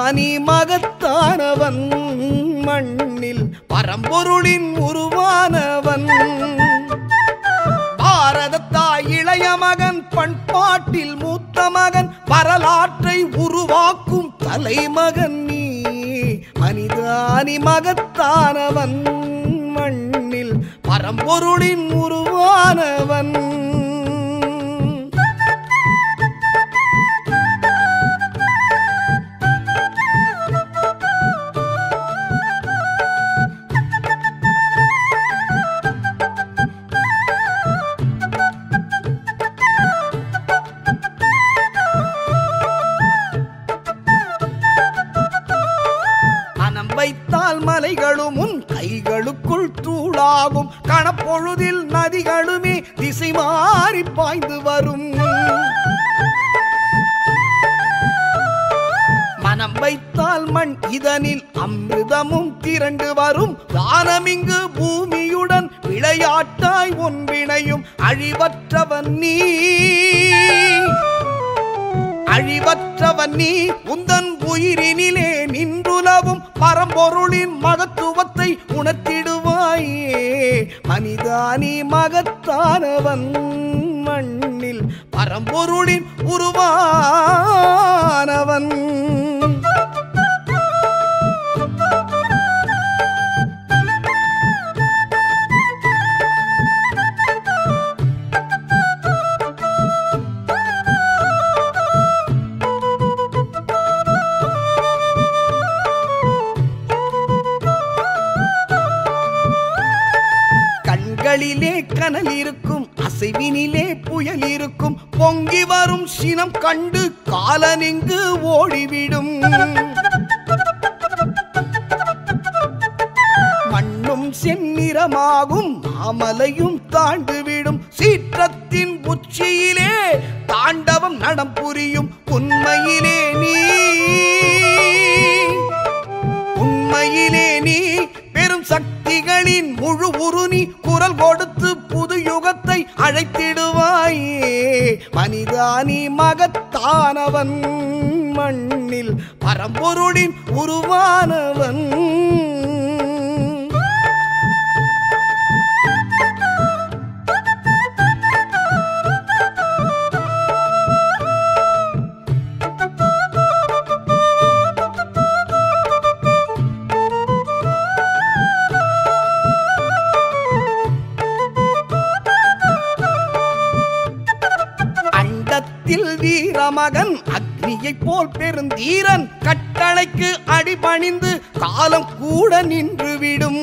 மனிதானி மகத்தானவன் மண்ணில் பரம்பொருளின் உருவானவன் பாரதத்தாய் இளைய மகன் பண்பாட்டில் மூத்த மகன் வரலாற்றை உருவாக்கும் தலைமகன் நீ மனிதானி மகத்தானவன் மண்ணில் பரம்பொருளின் உருவானவன் வைத்தால் மலைகளும் உன் கைகளுக்குள் தூளாகும் கணப்பொழுதில் நதிகளுமே திசை மாறி பாய்ந்து வரும் மனம் வைத்தால் மண் இதனில் அமிர்தமும் திரண்டு வரும் வானமிங்கு பூமியுடன் விளையாட்டாய் ஒன்றிணையும் அழிவற்றவன் நீ அழிவற்றவன் நீ உந்தன் உயிரினிலே நின்றுலவும் பரம்பொருளின் மகத்துவத்தை உணர்த்திடுவாயே மனிதானி மகத்தானவன் மண்ணில் பரம்பொருளின் உருவானவன் கண்களிலே கனல் இருக்கும் அசைவினிலே புயல் இருக்கும் பொங்கி வரும் சினம் கண்டு காலனிங்கு ஓடிவிடும் மண்ணும் செந்நிறமாகும் மாமலையும் தாண்டுவிடும் சீற்றத்தின் உச்சியிலே தாண்டவம் நடம் புரியும் உண்மையிலே நீ பெரும் சக்திகளின் முழு உருணி குரல் கொடுத்து புது யுகத்தை அழைத்திடுவாயே மனிதானி மகத்தானவன் மண்ணில் பரம்பொருளின் உருவானவன் வீரமகன் அக்னியை போல் பெருந்தீரன் கட்டளைக்கு அடிபணிந்து காலம் கூட நின்றுவிடும்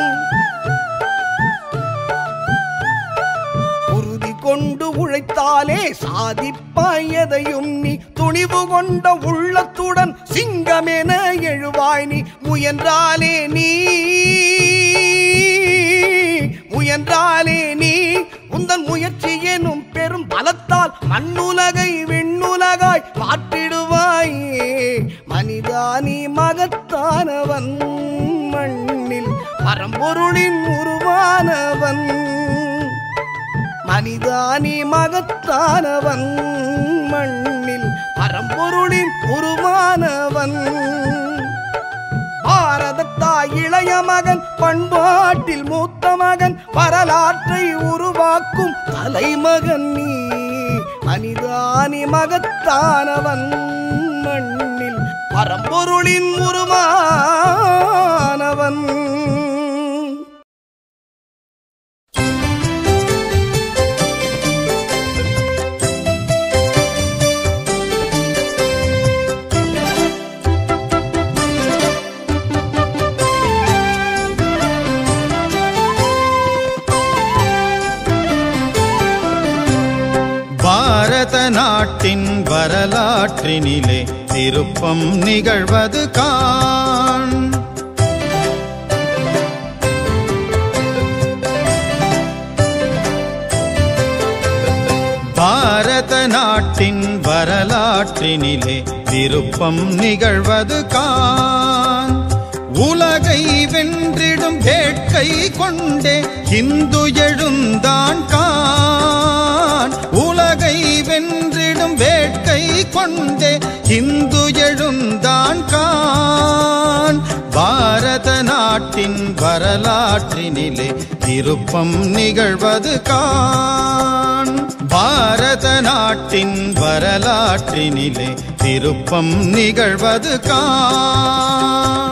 உறுதி கொண்டு உழைத்தாலே சாதிப்பாய் எதையும் நீ துணிவு கொண்ட உள்ளத்துடன் சிங்கமென எழுவாய் நீ முயன்றாலே நீ உந்தன் முயற்சி எனும் பெரும் பலத்தால் மண்ணுலகை விண்ணுலகாய் மாற்றிடுவாயே மனிதானி மகத்தானவன் மண்ணில் பரம்பொருளின் உருவானவன் மனிதானி மகத்தானவன் மண்ணில் பரம்பொருளின் உருவானவன் பாரதத்தாய் இளைய மகன் பண்பாட்டில் மூத்த மகன் வரலாற்றை உருவாக்கும் தலைமகன் நீ மனிதானி மகத்தானவன் மண்ணில் பரம்பொருளின் உருவானவன் பாரத நாட்டின் வரலாற்றினிலே திருப்பம் நிகழ்வது காண். பாரத நாட்டின் வரலாற்றினிலே திருப்பம் நிகழ்வது காண். உலகை வென்றிடும் வேட்கை கொண்டே இந்து எழுந்தான் காண். உலகை உலகை வென்றிடும் வேட்கை கொண்டே இந்து எழுந்தான் கான் பாரத நாட்டின் வரலாற்றினிலே திருப்பம் நிகழ்வது கான் பாரத நாட்டின் வரலாற்றினிலே திருப்பம் நிகழ்வது கான்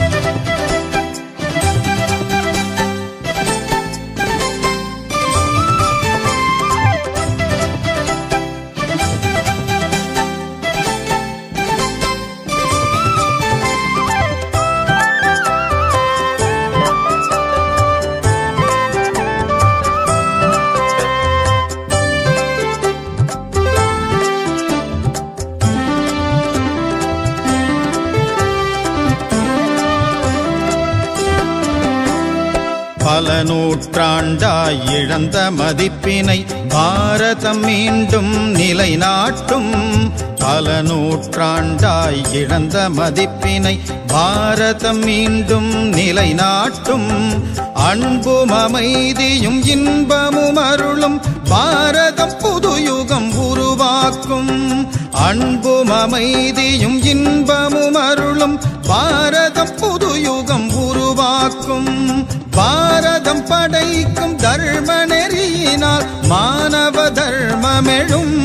பல நூற்றாண்டாய் இழந்த மதிப்பினை பாரதம் மீண்டும் நிலைநாட்டும் பல நூற்றாண்டாய் இழந்த மதிப்பினை பாரதம் மீண்டும் நிலைநாட்டும் அன்பும் அமைதியும் இன்பமும் அருளும் பாரதம் புதுயுகம் உருவாக்கும் அன்பும் அமைதியும் இன்பமும் அருளும் பாரதம் புதுயுகம் உருவாக்கும் பாரதம் படைக்கும் தர்ம நெறியினால் மானவ தர்மமெழும்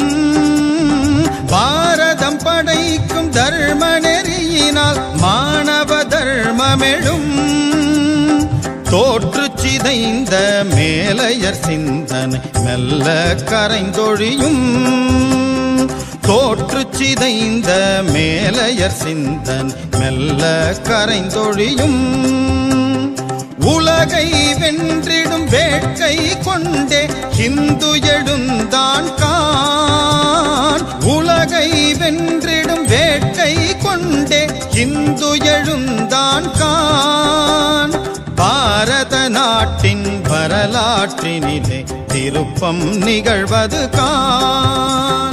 பாரதம் படைக்கும் தர்ம நெறியினால் மானவ தர்மமெழும் தோற்று சிதைந்த மேலையர் சிந்தனை மெல்ல கரைந்தொழியும் தோற்று சிதைந்த மேலையர் சிந்தனை மெல்ல கரைந்தொழியும் உலகை வென்றிடும் வேட்கை கொண்டே இந்து எழுந்தான் கான் உலகை வென்றிடும் வேட்கை கொண்டே இந்து எழுந்தான் கான் பாரத நாட்டின் வரலாற்றினிலே திருப்பம் நிகழ்வது கான்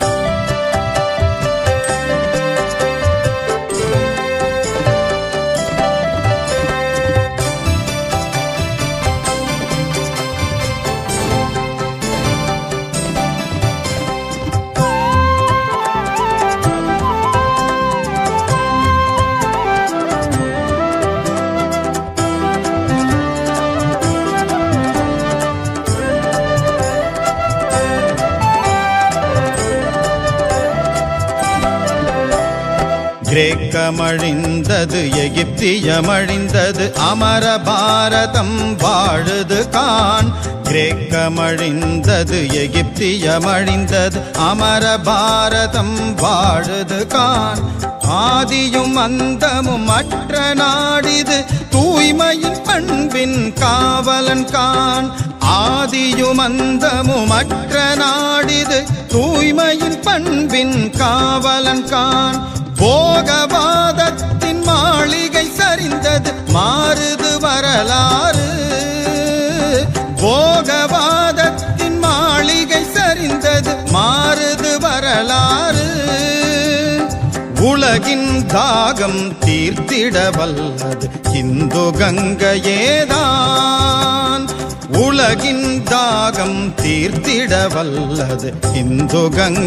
கிரேக்கமழிந்தது எகிப்தியமழிந்தது அமர பாரதம் வாழுது கான் கிரேக்கமழிந்தது எகிப்தியமழிந்தது அமர பாரதம் வாழுது கான் ஆதியும் அந்தமும் மற்ற நாடிது தூய்மையின் பண்பின் காவலன் கான் ஆதியும் அந்தமும் மற்ற நாடிது தூய்மையின் பண்பின் காவலன் கான் போகவாதத்தின் மாளிகை சரிந்தது மாறுது வரலாறு போகவாதத்தின் மாளிகை சரிந்தது மாறுது வரலாறு உலகின் தாகம் தீர்த்திட வல்லது இந்து கங்கையேதான் உலகின் தாகம் தீர்த்திட வல்லது இந்து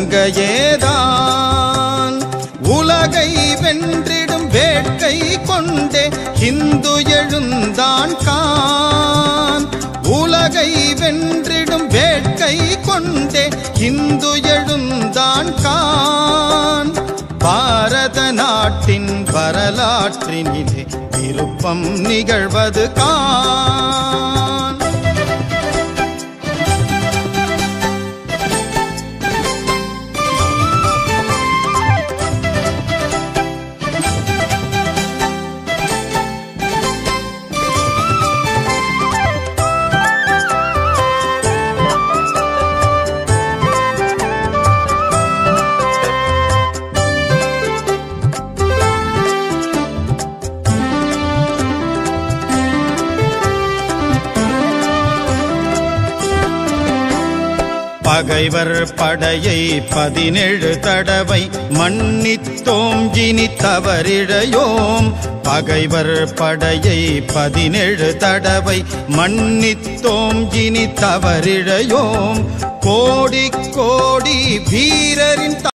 கங்கையேதான் உலகை வென்றிடும் வேட்கை கொண்டே இந்து எழுந்தான் கான் உலகை வென்றிடும் வேட்கை கொண்டே இந்து எழுந்தான் கான் பாரத நாட்டின் வரலாற்றினிலே திருப்பம் நிகழ்வது கான் பகைவர் படையை 17 தடவை மன்னித்தோம் இனி தவறிழையோம் பகைவர் படையை 17 தடவை மன்னித்தோம் இனி தவறிழையோம் கோடி கோடி வீரரின்